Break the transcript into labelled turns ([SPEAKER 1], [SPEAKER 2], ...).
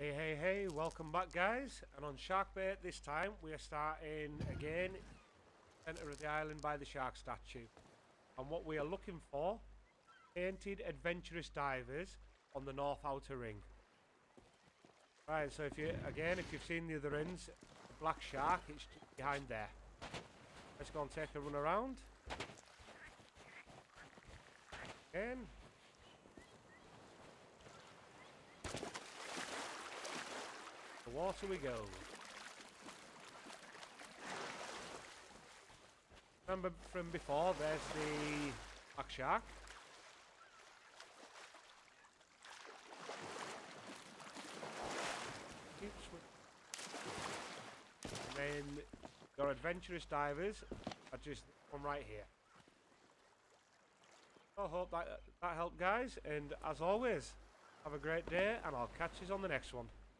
[SPEAKER 1] Hey, welcome back guys, and on Sharkbait this time we are starting again centre of the island by the shark statue, and what we are looking for, painted adventurous divers on the north outer ring. Right, so if you've seen the other ends, the black shark, it's behind there. Let's go and take a run around. Again. The water we go. Remember from before, there's the black shark. And then your adventurous divers are just from right here. I hope that helped guys, and as always, have a great day and I'll catch you on the next one.